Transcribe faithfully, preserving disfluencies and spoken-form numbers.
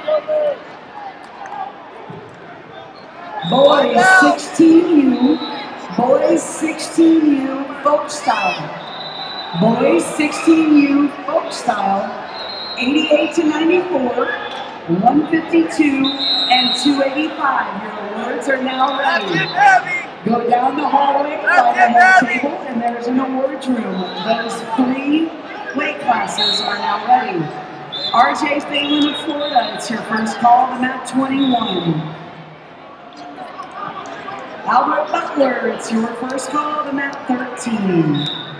Boys sixteen U, boys sixteen U folk style. Boys sixteen U folk style, eighty-eight to ninety-four, one fifty-two, and two eighty-five. Your awards are now ready. Go down the hallway by the head table, and there's an awards room. Those three weight classes are now ready. R J Phelan of Florida, it's your first call to mat twenty-one. Albert Butler, it's your first call to mat thirteen.